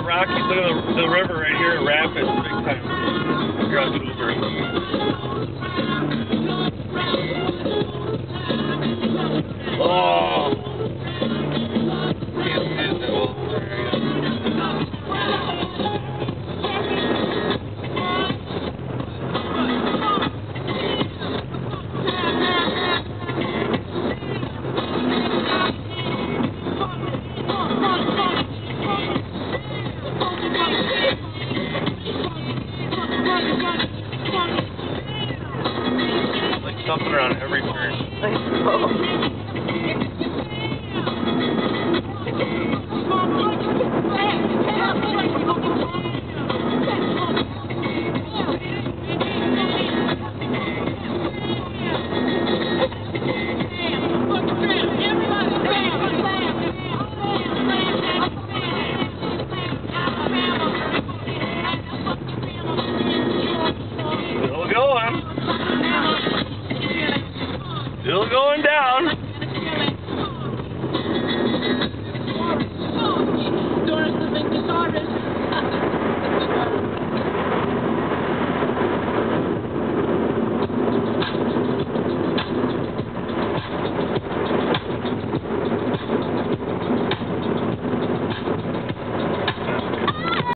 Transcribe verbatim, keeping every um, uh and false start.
Rockies. Look at the, the river right here at Rapids, big time. Here on Uber. Oh. Can't see the whole area. Like something around every turn. I know. Still going. Still going down.